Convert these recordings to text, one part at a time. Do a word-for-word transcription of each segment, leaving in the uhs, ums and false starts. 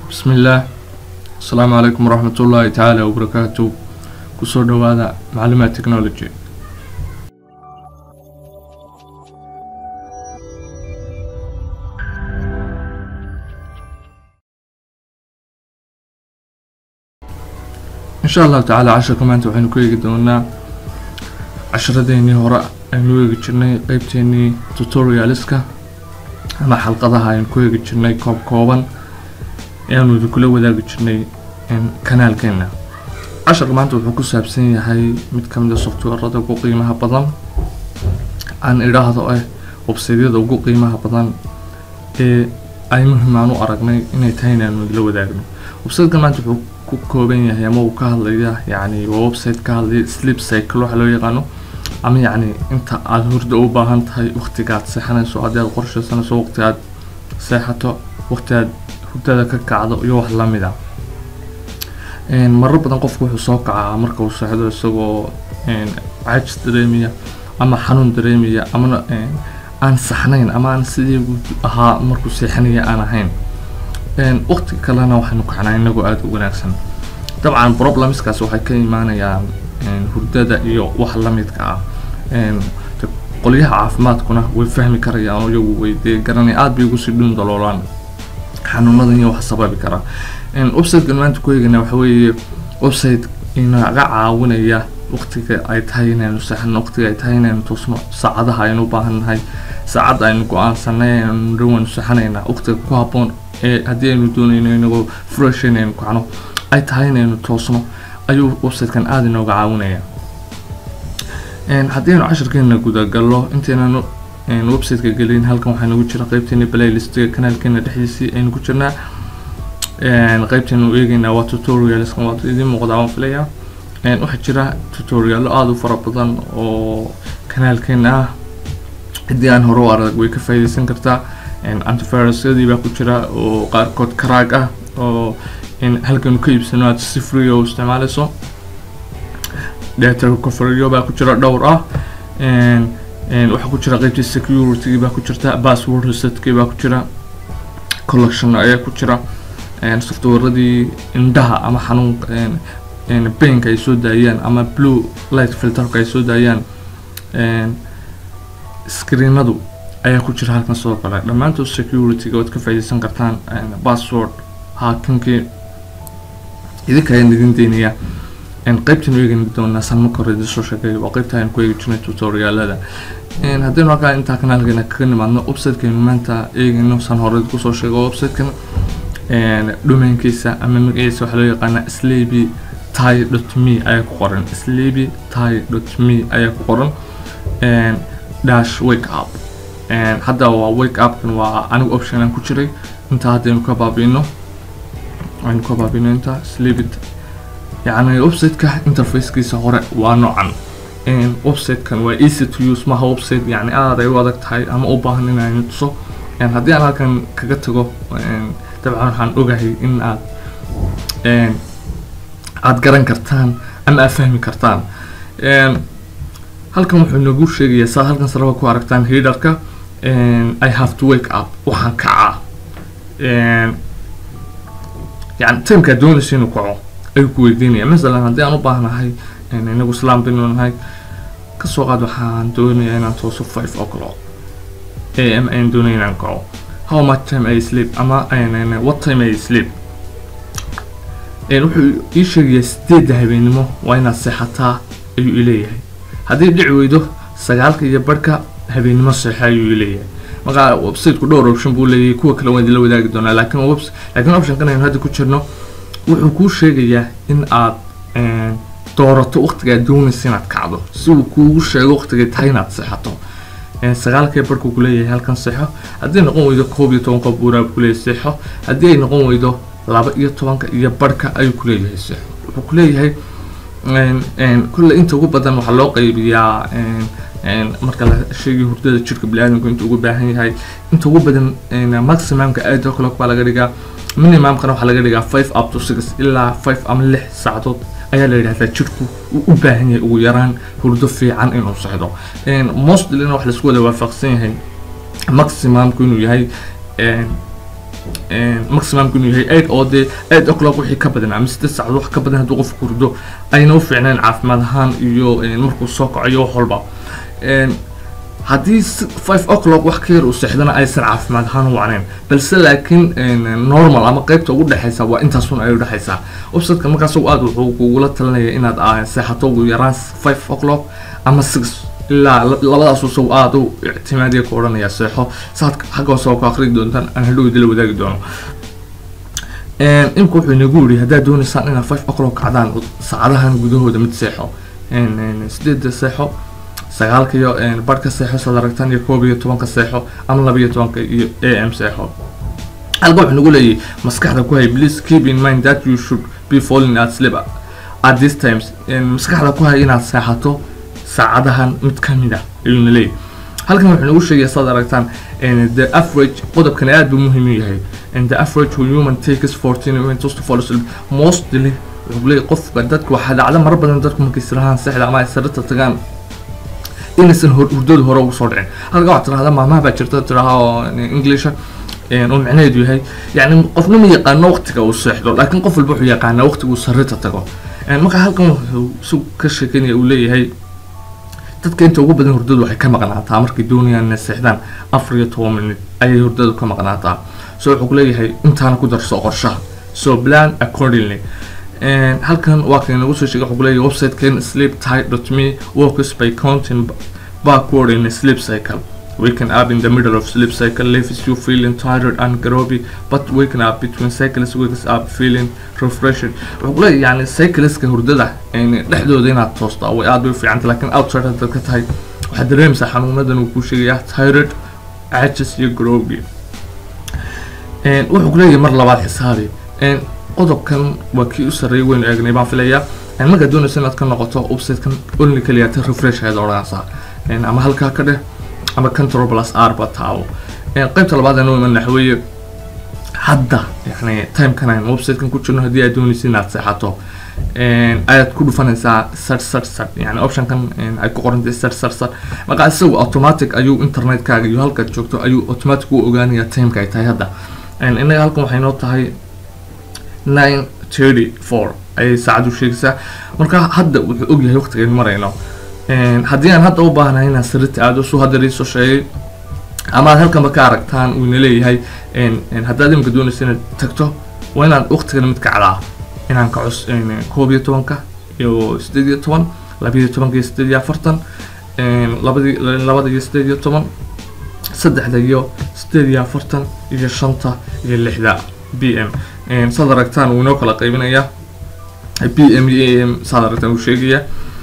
بسم الله السلام عليكم ورحمة الله تعالى وبركاته. كسر هذا معلومات تكنولوجي. إن شاء الله تعالى عشرة كمان توحين كوي قدونا عشرة ديني هراء نوي قدشني قيبتيني توتوريالسكا أما حلقة هاي كوي قدشني كوب كوبان يعني في كل وذا قدشني كانال كنا عشرة كمان توحين كسابسين هاي متكمل سوفت وير ردا وقو قيمها بدن عن إراهة أي وبسيديد وقو قيمها بدن إيه أي مهم عنو أرقني إني تاينا نو وذا قدو وبسيد كمان توحين كوبين يا مو كهذا يعني ويب سايت كهذا سليب سايكل وحلو يقانو أما يعني أنت على هرد أو باهنت هاي وقتقات سحنا سعودية القرشة سنة سو وقتقات ساحته وقتقات هرد كقعدة يوح لامدا إن مرة بدن قفكو حسوق ع مركو ساحده سو إن عجز دريمية أما حنون دريمية أما إن أن سحنين أما أن سيد ها مركو سحنية أنا هين إن وقت كلنا وحنا كحنا نجو أد ونكسن طبعا problems كاس وحي كي معنا يا إن هردة يو وحلا متكع إن قليها عافمات كنا وفهم كريا أو يو ويدي قرني أد بيجوس بدون دلولان حنو مدني وحسبا بكرا إن أبسط كمان تكوي جنا وحوي أبسط إن رجع ونيا وقت أي تهينا نسحن وقت أي تهينا نتصنع سعادة هاي نوباهن هاي سعادة إن قوان سنة نروح نسحننا وقت كوابون هدي إنه دوني إنه فريشين إنه كانوا أي تهين إنه توصلوا أيو وبسيط كان عادي إنه قاعونية إن هدي إنه عشر كنا جودا قال له أنت إنه إن وبسيط كجلين هالكم حنو وجه رقيبتني بلاي ليست كنال كنا تحديثي إنه كنا إن رقيبتني ويجي إنه وتوتوريال اسمه واتيدي مقدام فيها إن واحد شرا توتوريال آدو فربضان أو كنال كنا هدي أنا هرو أرد ويكفي سنكرتا إن antivirus دي بقى كتيرة وقار كود كراجة أو إن هل كانوا كيب سنوات صفرية واستعماله صو data recovery بقى كتيرة دورة إن إن وح كتيرة غير security بقى كتيرة password reset كي بقى كتيرة collection أيه كتيرة إن software دي إندها أما حنون إن إن pink كيسود دايان أما blue light filter كيسود دايان إن screen نادو ayaa ku jira halkan soo kala dhamaantood security ga wad ka faa'iideysan kartaan password hacking idinka ay idin deynaya in qaybtan weegan doona sanma koreed soo sheegay waa qaybta aan ku eegi jirnay tutorialada in haddii waxa inta kanaalkeena ka nimaadno website-keena maanta eegino san hore ku soo sheego website-kan in domain-kiisa ama magaciisa waxa loo yaqaan sleepy tie dot me ayaa ku qoran sleepy tie dot me ayaa ku qoran in dash wake up and هذا هو wake up كان وأنا option أنا كشري أنت هذا مكبابينه عن كبابينه أنت sleep يعني website كه interface كيس هراء ونوعا and website كان و easy to use ما هو website يعني أنا رأي وضعك هاي أما أوباهن يعني تصو يعني هذا أنا كان كجتجو and طبعا هن أوجهي إن عاد and عاد قرن كرتان أنا أفهم كرتان and halkan wuxuu nagu sheegayaa saa halkan saraba ku aragtaan headerka and I have to wake up waxaan kacaa and yani timka doonaysa inuu kaco ayuu ku weydiinayaa masalan haddii aan u baahnahay inagu islaam dinahay ka soo qaad waxaan doonayaa inaan tooso five o'clock am aan doonayaa inaan kaco how much time I sleep ama what time I sleep and wuxuu ii sheegayaa sideed habeenimo waa inaad seexataa ayuu ileeyahay haddii dhici weydo sagaalka iyo barka habeenimo sax ayuu leeyahay marka website ku dhowr option buu leeyahay kuwa kale waan la wadaagi doonaa laakiin website laakiin option kan aynu hadda ku jirno wuxuu ku sheegayaa in aad ee doorato waqtiga aad doonayso inaad kacdo si uu kuugu sheego waqtiga tahay inaad seexato ee sagaalka barka ku leeyahay halkan seexo haddii noqon weydo koob iyo toban buura ku leeyahay seexo haddii ay noqon weydo laba iyo toban iyo barka ayuu ku leeyahay seexo wuxuu ku leeyahay and and كل أنت وجبة محلقة يبيع and and مركل شيء هردة شركة بلادنا كنت وجبة هاي هاي أنت وجبة and maximum كأي تأكلك على جريجا من ما ممكن على جريجا five up to six إلا five أم لح ساعات أي اللي هذا شركة وجبة هني ويران هردة في عن إنه صحيح and most اللي نروح لسكول وافقسين هاي maximum كانوا هاي and maximum inuu yahay eight oo dee eight o'clock wixii ka badan ama six saacadood wax ka badan hadduu qofku hurdo ayna u fiicneen caafimaad ahaan iyo markuu soo kacayo wax walba haddii five o'clock wax ka yar uu seexdana aysan caafimaad ahaan u wacnayn balse laakiin normal ama qaybta ugu dhexaysa waa intaasun ay u dhexaysaa websiteka markaas uu aad wuxuu kugula talinaya inaad seexato ugu yaraan five o'clock ama six ilaa labadaas uu soo aad u ictimaadiya ku odhanaya seexo saad xagga hoose ku akhri doontaan aan hadhow idila wadaagi doono imka wuxuu inagu yidhi haddaad doonaysaan inaad five o'clock kacdaan saacadahan gudahooda mid seexo sideedda seexo sagaalka iyo barhka seexo saad aragtaan iyo koob iyo tobanka seexo ama laba iyo tobanka iyo a m seexo halka wuxuu nagu leeyahay maskaxda ku hay please keep in mind that you should be falling at sleep at these times maskaxda ku hay inaad seexato saacadahan mid ka mid ah ayuuna leeyahay halkan wuxuu nagu sheegaya saad aragtaan the average qodobkan aad buu muhiim u yahay and the average human takes fourteen minutes to fall asleep mostly wuxuu leeyahay qofka dadku waxaa dhacda marar badan dadku markay sirahaan seexda ama ay sarrita tagaan inaysan hurdada hore ugu soo dhicin halka waxaa tirahdaa maamaha baa jirta tiraha oo englisha oo micnaheedu yahay yani qofna ma yaqaano waqtiga uu seexdo laakiin qof walba wuxuu yaqaanaa waqtiga uu sarrita tago marka halkan wuxuu si ka sheekeynaya uu leeyahay dadka inta ugu badan hurdadu waxay ka maqnaataa markay doonayaan inay seexdaan afar iyo toban minute ayay hurdadu ka maqnaataa so wuxuu ku leeyahay intaana ku darso qorshaha so plan accordingly halkan waa kan nagu soo sheegay wuxuu ku leeyahay website-kan sleep tight dot me works by counting backward in a sleep cycle waking up in the middle of sleep cycle leaves you feeling tired and groggy but waking up between cycles wakes up feeling refreshed wuxuu ku leeyahay yani cycleska hurdada dhexdooda inaad toosto way aad bay u fiicanta laakiin outside haddaad ka tahay waxaad dareemaysaa xanuunadan uu kuu sheegayaa tired caajis iyo groggy wuxuu ku leeyahay mar labaad xisaabi qodobkan waa kii u sarreeyay waynu eegnay baan filayaa markaad doonaysa inaad ka noqoto website-kan only kaliya ta refresh ayaad odhanaysaa ama halkaa ka dheh ama control plus r ba taabo qaybta labaad aan u iman waxa weeye hadda yani time-kan aan website-kan ku jirno haddii aad doonaysa inaad seexato ayaad ku dhufanaysaa search search search yani option-kan ay ku qorantay search search search marka isagu automatic ayuu internet-kaaga iyo halkaad joogto ayuu automatic u ogaanayaa time-ka ay tahay hadda innaga halkan waxay noo tahay nine thirty four ayay saacadu sheegaysaa marka hadda wuxuu ogyahay waqtigeenu marayno haddii aan hadda u baahnahay inaan sirrita aado suu hadda iisoo sheegay ama aad halkanba ka aragtaan uuna leeyahay haddaad imika doonaysa inaad tagto waa inaad waqtigana mid kacdaa inaan ka cus koob iyo tobanka iyo sideed iyo toban laba iyo tobanka iyo sideed iyo afartan labadi labada iyo sideed iyo toban saddexda iyo sideed iyo afartan iyo shanta iyo lixda b m saad aragtaan wuu inoo kala qaybinayaa b m iyo a m saad aragtaan uu sheegaya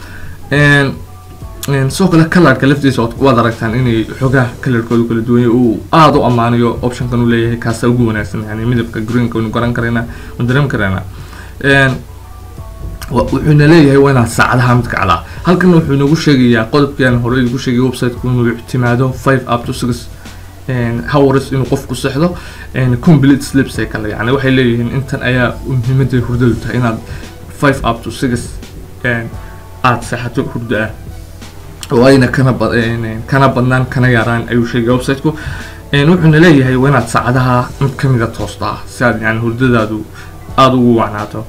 sidoo kale kalarka laftiisa waad aragtaan inay xogaha kalarkooda kala duwan uu aada u ammaanayo optionkan uu leeyahay kaasa ugu wanaagsan yani midabka greenka waynu garan karaynaa waynu dareemi karaynaa wuxuuna leeyahay waa inaad saacadaha mid kacdaa halkan wuxuu inagu sheegayaa qodobkiiaan hore idigu sheegay website-ku inuu ictimaado five up to six hours inuu qofku seexdo complete sleep cycle yani waxay leeyihiin intan ayaa muhiimadda hurdadu tahay inaad five up to six aad seexato hurdo ah oo ayna kana kana badnaan kana yaraan ayuu sheegay website-ku wuxuuna leeyahay waa inaad saacadaha mid ka mida toostaa si aad yani hurdadaadu aada ugu wacnaato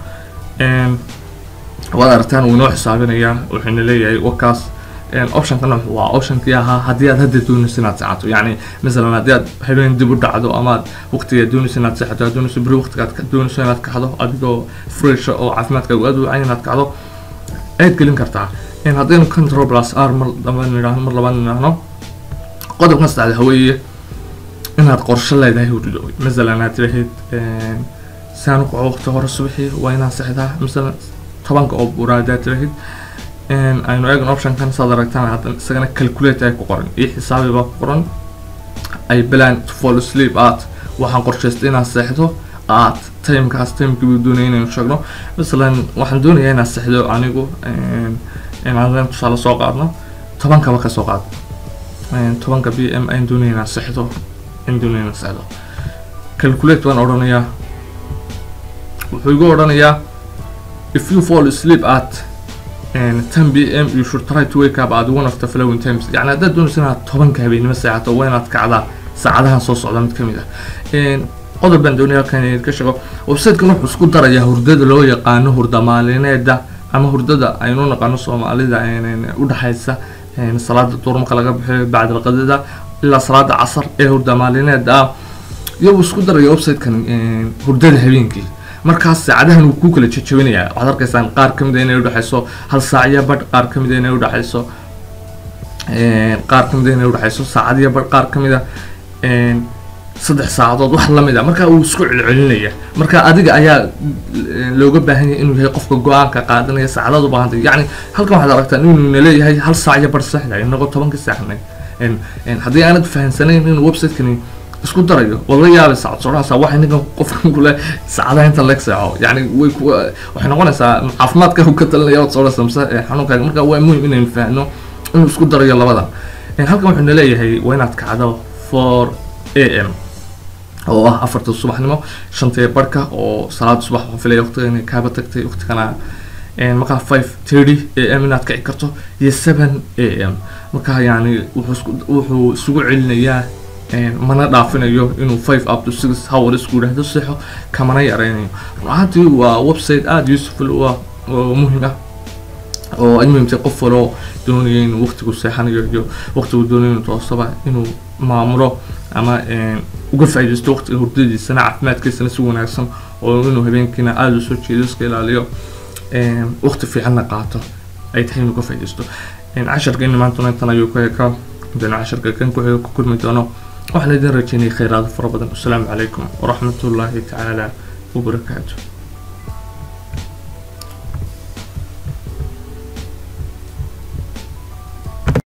waad aragtaan wuu inoo xisaabinayaa wuxuuna leeyahay wakaas optionkana waa optionkii ahaa haddii aad hadda doonayso inaad seexato yani masalan haddii aad habeen dib u dhacdo ama aad waqtiga doonayso inaad seexato aad doonayso beri waqtigaad doonayso inaad kacdo adigoo fresh oo caafimaadkaagu aad u wacan inaad kacdo ayaad gelin kartaa haddaynu control plus r mar labaad nidhaahno mar labaad nidhaahno qodobkan saddexda haweeye inaad qorshe leedahay hurdo masalan aad tirahayd saan u kaco waqti hore subaxii waa inaan seexdaa masalan tobanka oo buura haddaad tirahayd aynu eegno optionkan saad aragtaan haddan isagana calculate ay ku qoran iyo xisaabi baa ku qoran I plan to fall asleep at waxaan qorshaystay inaan seexdo at timekaas timekii buu doonaya inaynu sheegno masalan waxaan doonayaa inaan seexdo anigu inaan tusaale soo qaadno tobankaba ka soo qaad tobanka b m ayaan doonaya inaan seexdo in doonaya inaan seexdo calculate waan odhanayaa wuxuu igu odhanayaa if you fall asleep at ten b m you should try to wake up at one of the following times يعني haddaad doonayso inaad tobanka habeenimo seexato waa inaad kacdaa saacadahan soo socda mid ka mid ah qodob baan doonaya kan ka shaqo website-kan wuxuu isku darayaa hurdada loo yaqaano hurda maalineeda ama hurdada aynu naqaano Soomaalida u dhaxaysa salaada duhur marka laga bixiyo bacda qadada ilaa salaada casar ee hurda maalineeda iyo isku daraya website-kan hurdada habeenkii markaas saacadahan uu ku kala jajabinaya waxaad arkaysaan qaar kamid ah inay u dhaxayso hal saac iyo badh qaar kamid ah inay u dhaxayso ee qaar kamid ah inay u dhaxayso saacad iyo badh qaar kamid ah ee saddex saacadood wax la mid ah marka uu isku celcelinaya marka adiga ayaa looga baahan yahay inuu yahay qofka go'aanka qaadanaya saacadaad u baahan tahay yani halkan waxaad aragtaa inuu leeyahay hal saac iyo badh saxda inagoo tobanka saacnay een haddii aanad fahansanayn inuu website-kani isku darayo wala yaabay saacad soorasa waxa ninkan qofkan kule saacadaha inta leeg saaco yani way waxay noqonaysaa caafimaadka uu ka talinaya oo soorasa xanuunka marka waa muhiim inaan faahno inuu isku darayo labada een halkan wuxuu leeyahay waa inaad kacdo four a m oo ah afarta subaxnimo shanta barka oo salaad subax oo filay waqtiga inay kaaba tagtay waqtigana een marka five thirty a m inaad kici karto iyo seven a m marka yani wuxuu wuxuu isugu celinayaa mana dhaafinayo inuu five up to six hours isku dhahdo saxo kamana yareynayo runtii waa website aad useful oo muhiim ah oo ay muhiim tahay qof walo doonayo inuu waqtigu seexanayo iyo waqtigu doonayo inuu toosaba inuu maamulo ama uga faa'iideysto waqtiga hurdadiisa caafimaadkiisa si wanaagsan oo inuu habeenkina aad u soo jeedo iska ilaaliyo waqti fiican qaato ay tahay inuu ka faa'iideysto casharka in maanta intan ayuu ka ka dana casharka kan ku xigay ku kulmi doono waxaan idin rajaynay khayraad fara badan. Assalaamu calaykum waraxmatullaahi tacaala wabarakaatuh.